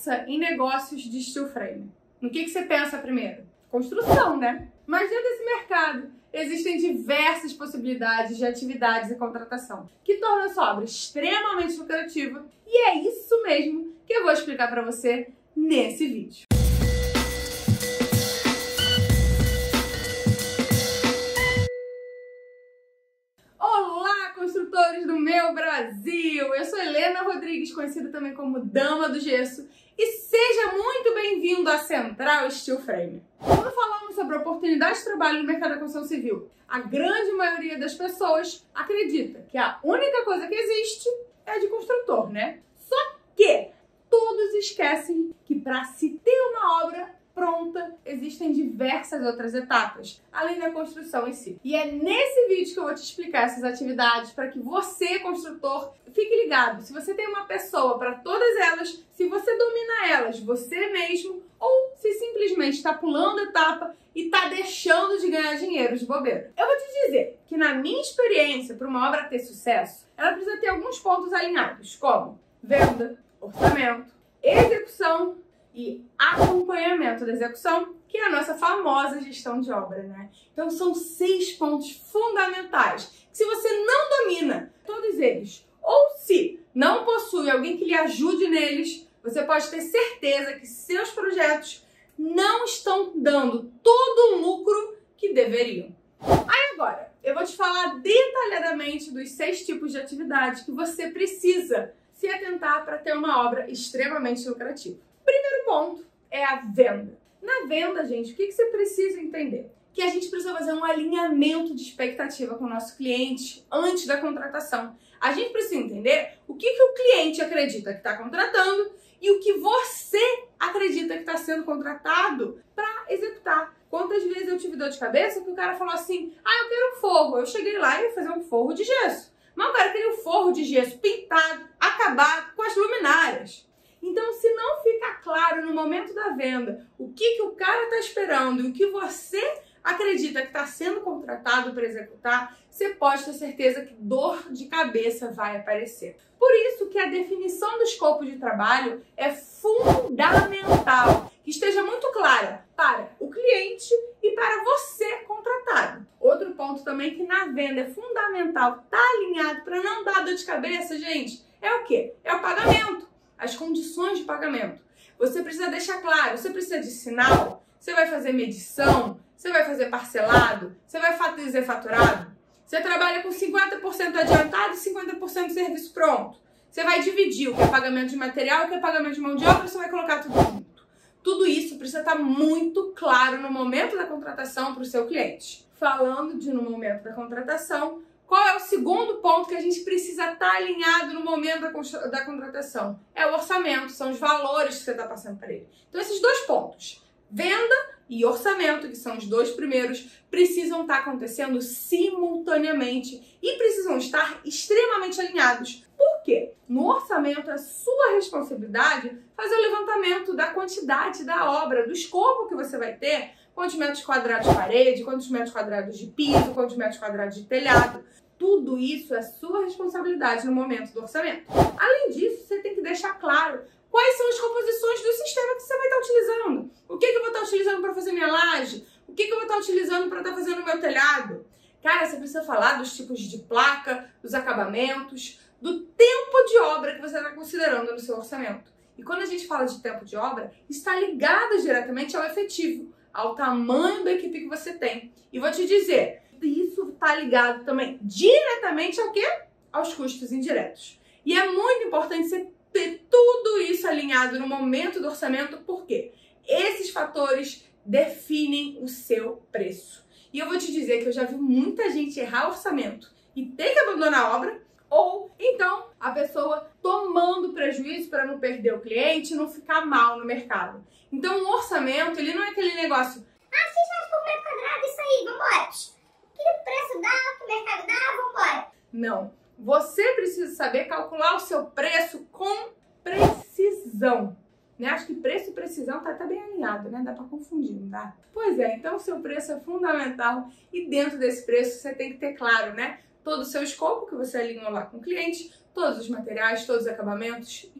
pensa em negócios de steel frame, no que você pensa primeiro? Construção, né? Mas dentro desse mercado existem diversas possibilidades de atividades e contratação que tornam essa obra extremamente lucrativa, e é isso mesmo que eu vou explicar para você nesse vídeo. Olá, construtores do meu Brasil! Eu sou Helena Rodrigues, conhecida também como Dama do Gesso, e seja muito bem-vindo à Central Steel Frame. Quando falamos sobre oportunidades de trabalho no mercado da construção civil, a grande maioria das pessoas acredita que a única coisa que existe é a de construtor, né? Só que todos esquecem que para se ter uma obra pronta, existem diversas outras etapas, além da construção em si. E é nesse vídeo que eu vou te explicar essas atividades para que você, construtor, fique ligado. Se você tem uma pessoa para todas elas, se você domina elas você mesmo, ou se simplesmente está pulando etapa e está deixando de ganhar dinheiro de bobeira. Eu vou te dizer que, na minha experiência, para uma obra ter sucesso, ela precisa ter alguns pontos alinhados, como venda, orçamento, execução e acompanhamento da execução, que é a nossa famosa gestão de obra, né? Então são 6 pontos fundamentais que, se você não domina todos eles, ou se não possui alguém que lhe ajude neles, você pode ter certeza que seus projetos não estão dando todo o lucro que deveriam. Aí agora, eu vou te falar detalhadamente dos 6 tipos de atividade que você precisa se atentar para ter uma obra extremamente lucrativa. Primeiro ponto é a venda. Na venda, gente, o que você precisa entender? Que a gente precisa fazer um alinhamento de expectativa com o nosso cliente antes da contratação. A gente precisa entender o que o cliente acredita que está contratando e o que você acredita que está sendo contratado para executar. Quantas vezes eu tive dor de cabeça que o cara falou assim: eu quero um forro. Eu cheguei lá e ia fazer um forro de gesso. Mas o cara queria um forro de gesso pintado, acabado, com as luminárias. Então, se não fica claro no momento da venda o que o cara está esperando e o que você acredita que está sendo contratado para executar, você pode ter certeza que dor de cabeça vai aparecer. Por isso que a definição do escopo de trabalho é fundamental, que esteja muito clara para o cliente e para você contratado. Outro ponto também que na venda é fundamental, tá alinhado para não dar dor de cabeça, gente, é o quê? É o pagamento. As condições de pagamento. Você precisa deixar claro, você precisa de sinal, você vai fazer medição, você vai fazer parcelado, você vai fazer faturado, você trabalha com 50% adiantado e 50% de serviço pronto. Você vai dividir o que é pagamento de material, o que é pagamento de mão de obra, você vai colocar tudo junto. Tudo isso precisa estar muito claro no momento da contratação para o seu cliente. Falando no momento da contratação, qual é o segundo ponto que a gente precisa estar alinhado no momento da contratação? É o orçamento, são os valores que você está passando para ele. Então, esses 2 pontos, venda e orçamento, que são os 2 primeiros, precisam estar acontecendo simultaneamente e precisam estar extremamente alinhados. Por quê? No orçamento é sua responsabilidade fazer o levantamento da quantidade da obra, do escopo que você vai ter, quantos metros quadrados de parede, quantos metros quadrados de piso, quantos metros quadrados de telhado. Tudo isso é sua responsabilidade no momento do orçamento. Além disso, você tem que deixar claro quais são as composições do sistema que você vai estar utilizando. O que eu vou estar utilizando para fazer minha laje? O que eu vou estar utilizando para estar fazendo o meu telhado? Cara, você precisa falar dos tipos de placa, dos acabamentos, do tempo de obra que você está considerando no seu orçamento. E quando a gente fala de tempo de obra, está ligado diretamente ao efetivo, ao tamanho da equipe que você tem. E vou te dizer, isso está ligado também diretamente ao quê? Aos custos indiretos. E é muito importante você ter tudo isso alinhado no momento do orçamento, porque esses fatores definem o seu preço. E eu vou te dizer que eu já vi muita gente errar orçamento e ter que abandonar a obra, ou então a pessoa tomando prejuízo para não perder o cliente e não ficar mal no mercado. Então o orçamento, ele não é aquele negócio: X reais por metro quadrado, isso aí, vambora. O que o preço dá, o que o mercado dá, vambora. Não. Você precisa saber calcular o seu preço com precisão. Né? Acho que preço e precisão tá até bem alinhado, né? Dá pra confundir, não dá? Pois é, então o seu preço é fundamental e dentro desse preço você tem que ter claro, né? Todo o seu escopo que você alinhou lá com o cliente, todos os materiais, todos os acabamentos, o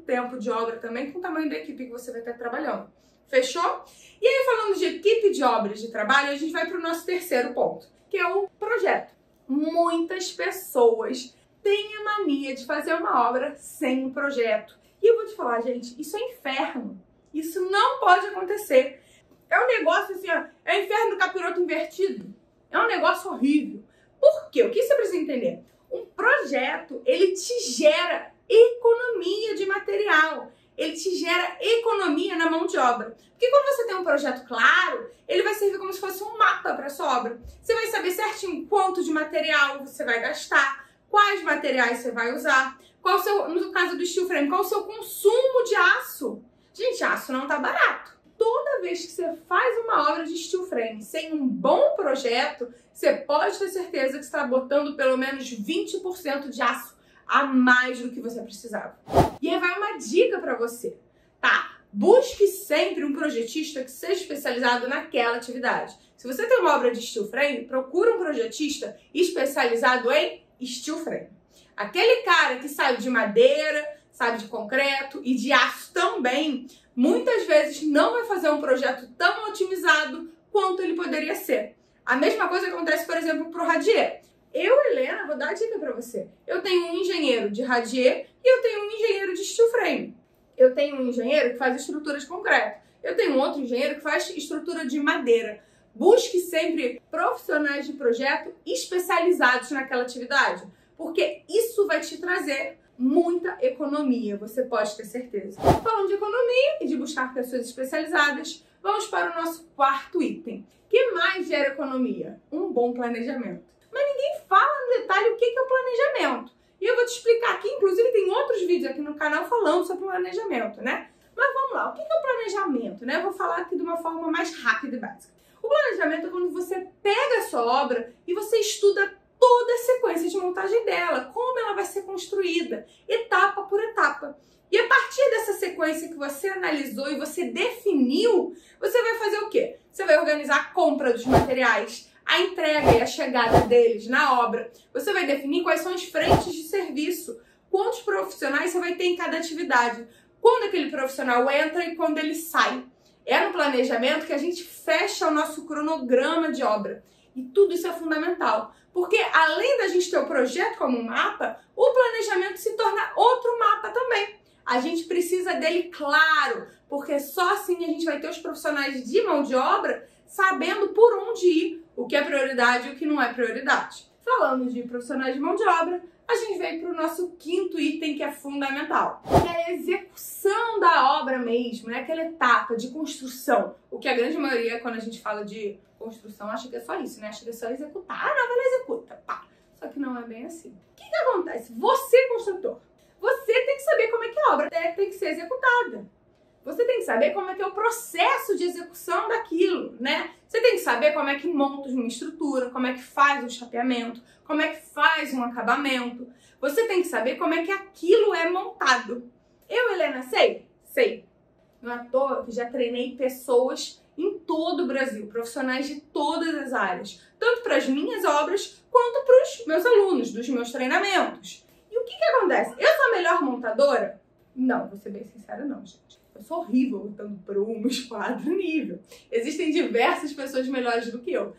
tempo de obra também com o tamanho da equipe que você vai estar trabalhando. Fechou? E aí, falando de equipe de obras de trabalho, a gente vai para o nosso terceiro ponto, que é o projeto. Muitas pessoas têm a mania de fazer uma obra sem um projeto. E eu vou te falar, gente, isso é inferno. Isso não pode acontecer. É um negócio assim, ó, é o inferno do capiroto invertido. É um negócio horrível. Por quê? O que você precisa entender? Um projeto, ele te gera economia de material. Ele te gera economia na mão de obra. Porque quando você tem um projeto claro, ele vai servir como se fosse um mapa para sua obra. Você vai saber certinho quanto de material você vai gastar, quais materiais você vai usar, qual o seu, no caso do steel frame, qual o seu consumo de aço. Gente, aço não tá barato. Toda vez que você faz uma obra de steel frame sem um bom projeto, você pode ter certeza que está botando pelo menos 20% de aço a mais do que você precisava. E aí vai uma dica para você, tá? Busque sempre um projetista que seja especializado naquela atividade. Se você tem uma obra de steel frame, procura um projetista especializado em steel frame. Aquele cara que sabe de madeira, sabe de concreto e de aço também, muitas vezes não vai fazer um projeto tão otimizado quanto ele poderia ser. A mesma coisa acontece, por exemplo, para o radier. Eu, Helena, vou dar a dica para você. Eu tenho um engenheiro de radier e eu tenho um engenheiro de steel frame. Eu tenho um engenheiro que faz estrutura de concreto. Eu tenho um outro engenheiro que faz estrutura de madeira. Busque sempre profissionais de projeto especializados naquela atividade, porque isso vai te trazer muita economia, você pode ter certeza. Falando de economia e de buscar pessoas especializadas, vamos para o nosso quarto item. O que mais gera economia? Um bom planejamento. Mas ninguém fala no detalhe o que é o planejamento. E eu vou te explicar aqui, inclusive tem outros vídeos aqui no canal falando sobre planejamento, né? Mas vamos lá, o que é o planejamento, né? Eu vou falar aqui de uma forma mais rápida e básica. O planejamento é quando você pega a sua obra e você estuda toda a sequência de montagem dela, como ela vai ser construída, etapa por etapa. E a partir dessa sequência que você analisou e você definiu, você vai fazer o quê? Você vai organizar a compra dos materiais, a entrega e a chegada deles na obra. Você vai definir quais são as frentes de serviço, quantos profissionais você vai ter em cada atividade, quando aquele profissional entra e quando ele sai. É no planejamento que a gente fecha o nosso cronograma de obra. E tudo isso é fundamental, porque além da gente ter o projeto como um mapa, o planejamento se torna outro mapa também. A gente precisa dele claro, porque só assim a gente vai ter os profissionais de mão de obra sabendo por onde ir, o que é prioridade e o que não é prioridade. Falando de profissionais de mão de obra, a gente vem para o nosso quinto item que é fundamental, que é a execução da obra mesmo, né? Aquela etapa de construção. O que a grande maioria, quando a gente fala de construção, acha que é só isso, né? Acha que é só executar. Ah, não, ela executa, pá. Só que não é bem assim. O que acontece? Você, construtor, você tem que saber como é que a obra tem que ser executada. Você tem que saber como é que é o processo de execução daquilo, né? Você tem que saber como é que monta uma estrutura, como é que faz um chapeamento, como é que faz um acabamento. Você tem que saber como é que aquilo é montado. Eu, Helena, sei? Sei. Não é à toa que já treinei pessoas em todo o Brasil, profissionais de todas as áreas, tanto para as minhas obras quanto para os meus alunos, dos meus treinamentos. E o que acontece? Eu sou a melhor montadora? Não, vou ser bem sincera, não, gente. Eu sou horrível montando prumo, esquadro, nível. Existem diversas pessoas melhores do que eu.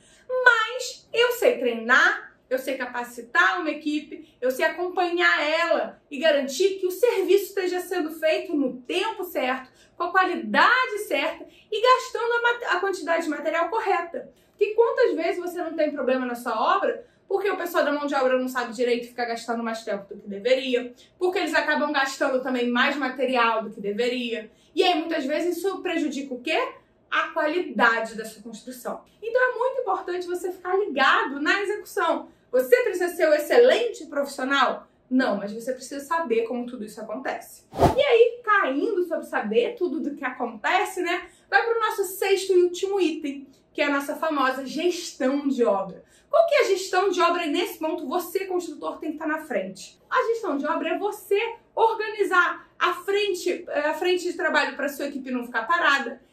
Mas eu sei treinar, eu sei capacitar uma equipe, eu sei acompanhar ela e garantir que o serviço esteja sendo feito no tempo certo, com a qualidade certa e gastando a quantidade de material correta. Porque quantas vezes você não tem problema na sua obra porque o pessoal da mão de obra não sabe direito e fica gastando mais tempo do que deveria, porque eles acabam gastando também mais material do que deveria. E aí, muitas vezes, isso prejudica o quê? A qualidade da sua construção. Então, é muito importante você ficar ligado na execução. Você precisa ser um excelente profissional? Não, mas você precisa saber como tudo isso acontece. E aí, caindo sobre saber tudo do que acontece, né? Vai para o nosso sexto e último item, que é a nossa famosa gestão de obra. Qual que é a gestão de obra? E nesse ponto, você, construtor, tem que estar na frente. A gestão de obra é você organizar a frente de trabalho para a sua equipe não ficar parada,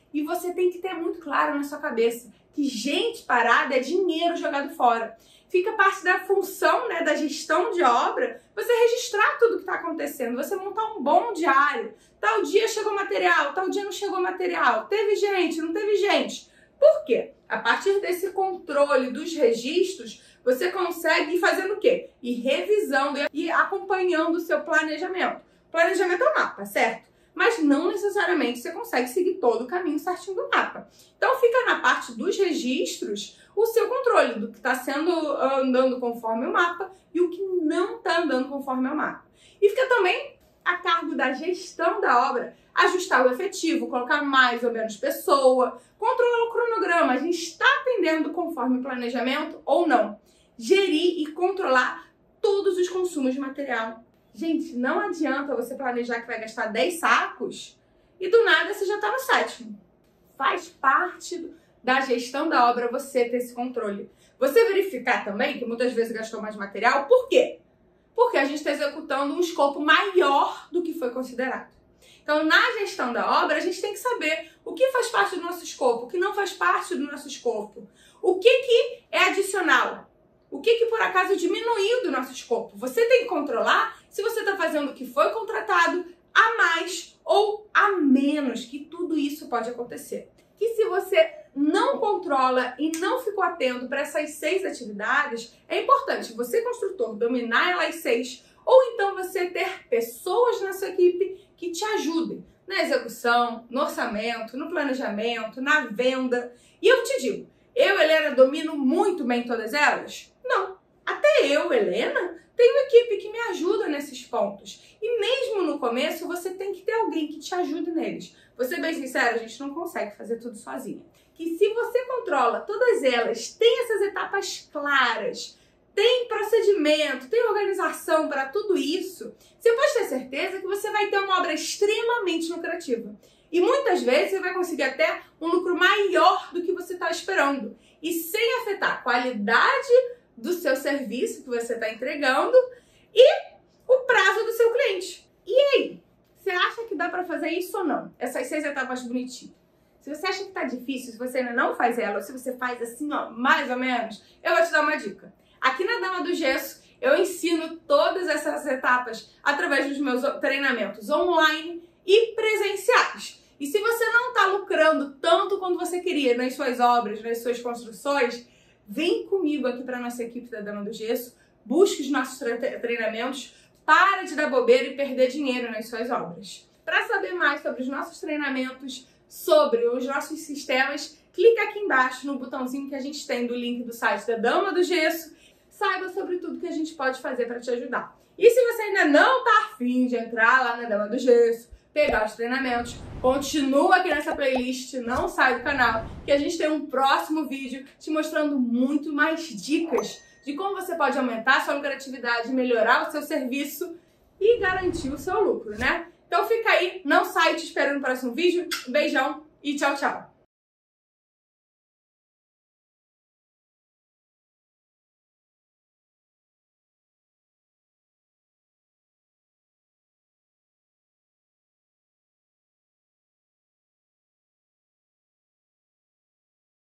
E você tem que ter muito claro na sua cabeça que gente parada é dinheiro jogado fora. Fica parte da função, né, da gestão de obra, você registrar tudo que está acontecendo, você montar um bom diário. Tal dia chegou material, tal dia não chegou material, teve gente, não teve gente. Por quê? A partir desse controle dos registros, você consegue ir fazendo o quê? Ir revisando e acompanhando o seu planejamento. Planejamento é o mapa, certo? Mas não necessariamente você consegue seguir todo o caminho certinho do mapa. Então fica na parte dos registros o seu controle do que está andando conforme o mapa e o que não está andando conforme o mapa. E fica também a cargo da gestão da obra, ajustar o efetivo, colocar mais ou menos pessoa, controlar o cronograma, a gente está atendendo conforme o planejamento ou não. Gerir e controlar todos os consumos de material. Gente, não adianta você planejar que vai gastar 10 sacos e do nada você já está no 7º. Faz parte da gestão da obra você ter esse controle. Você verificar também que muitas vezes gastou mais material. Por quê? Porque a gente está executando um escopo maior do que foi considerado. Então, na gestão da obra, a gente tem que saber o que faz parte do nosso escopo, o que não faz parte do nosso escopo, o que é adicional, o que por acaso diminuiu do nosso escopo. Você tem que controlar se você está fazendo o que foi contratado a mais ou a menos, que tudo isso pode acontecer. Que se você não controla e não ficou atento para essas 6 atividades, é importante você, construtor, dominar elas 6, ou então você ter pessoas na sua equipe que te ajudem na execução, no orçamento, no planejamento, na venda. E eu te digo, eu, Helena, domino muito bem todas elas? Não. Até eu, Helena, tenho equipe que me ajuda nesses pontos. E mesmo no começo, você tem que ter alguém que te ajude neles. Vou ser bem sincera, a gente não consegue fazer tudo sozinha. Que se você controla todas elas, tem essas etapas claras, tem procedimento, tem organização para tudo isso, você pode ter certeza que você vai ter uma obra extremamente lucrativa. E muitas vezes você vai conseguir até um lucro maior do que você está esperando. E sem afetar a qualidade do seu serviço que você está entregando e o prazo do seu cliente. E aí? Você acha que dá para fazer isso ou não? Essas 6 etapas bonitinhas. Se você acha que tá difícil, se você ainda não faz ela, ou se você faz assim, ó, mais ou menos, eu vou te dar uma dica. Aqui na Dama do Gesso, eu ensino todas essas etapas através dos meus treinamentos online e presenciais. E se você não tá lucrando tanto quanto você queria nas suas obras, nas suas construções, vem comigo aqui para nossa equipe da Dama do Gesso, busque os nossos treinamentos, para de dar bobeira e perder dinheiro nas suas obras. Para saber mais sobre os nossos treinamentos, sobre os nossos sistemas, clica aqui embaixo no botãozinho que a gente tem do link do site da Dama do Gesso. Saiba sobre tudo que a gente pode fazer para te ajudar. E se você ainda não tá afim de entrar lá na Dama do Gesso, pegar os treinamentos, continua aqui nessa playlist, não sai do canal, que a gente tem um próximo vídeo te mostrando muito mais dicas de como você pode aumentar a sua lucratividade, melhorar o seu serviço e garantir o seu lucro, né? Então fica aí, não sai, te espero no próximo vídeo. Beijão e tchau, tchau!